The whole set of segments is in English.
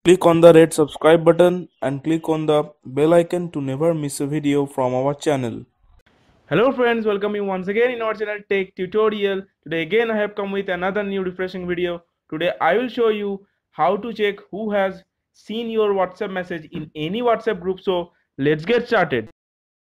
Click on the red subscribe button and click on the bell icon to never miss a video from our channel. Hello friends, welcome you once again in our channel Tech Tutorial. Today again I have come with another new refreshing video. Today I will show you how to check who has seen your WhatsApp message in any WhatsApp group. So let's get started.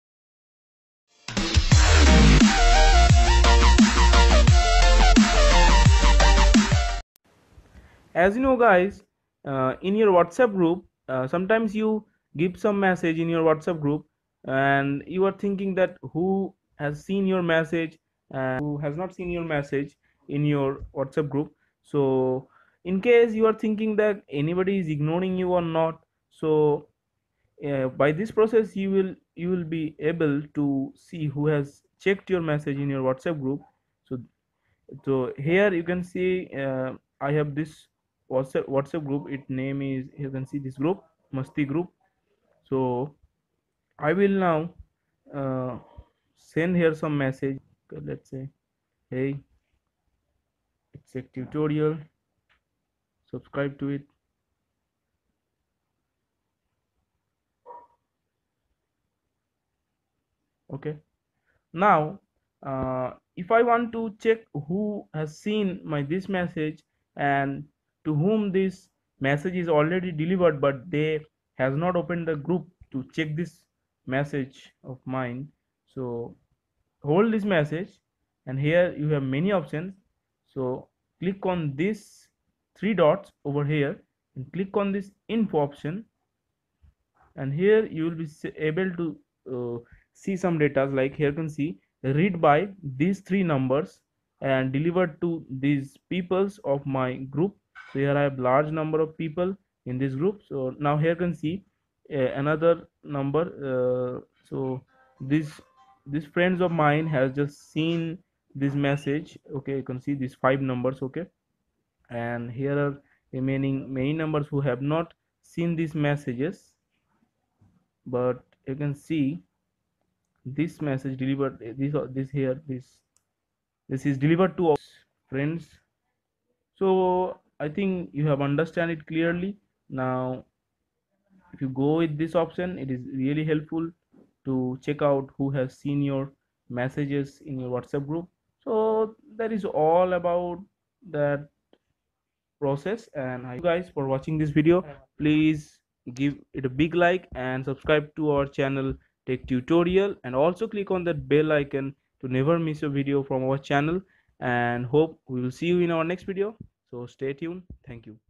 As you know guys, in your WhatsApp group, sometimes you give some message in your WhatsApp group and you are thinking that who has seen your message and who has not seen your message in your WhatsApp group. So in case you are thinking that anybody is ignoring you or not, so by this process you will be able to see who has checked your message in your WhatsApp group. So here you can see I have this WhatsApp group. Its name is, you can see this group, Masti group. So I will now uh, send here some message. Okay, let's say, hey, it's a tutorial, subscribe to it. Okay, now if I want to check who has seen my this message and to whom this message is already delivered but they has not opened the group to check this message of mine, so hold this message and here you have many options. So click on this three dots over here and click on this info option, and here you will be able to see some data, like here you can see read by these three numbers and delivered to these peoples of my group. So here I have large number of people in this group. So now here you can see another number. So this friends of mine has just seen this message. Okay, you can see these five numbers. Okay, and here are remaining many numbers who have not seen these messages, but you can see this message delivered, this here, this is delivered to our friends. So I think you have understand it clearly. Now if you go with this option, it is really helpful to check out who has seen your messages in your WhatsApp group. So that is all about that process, and I thank you guys for watching this video. Please give it a big like and subscribe to our channel Tech Tutorial, and also click on that bell icon to never miss a video from our channel, and hope we will see you in our next video. So stay tuned. Thank you.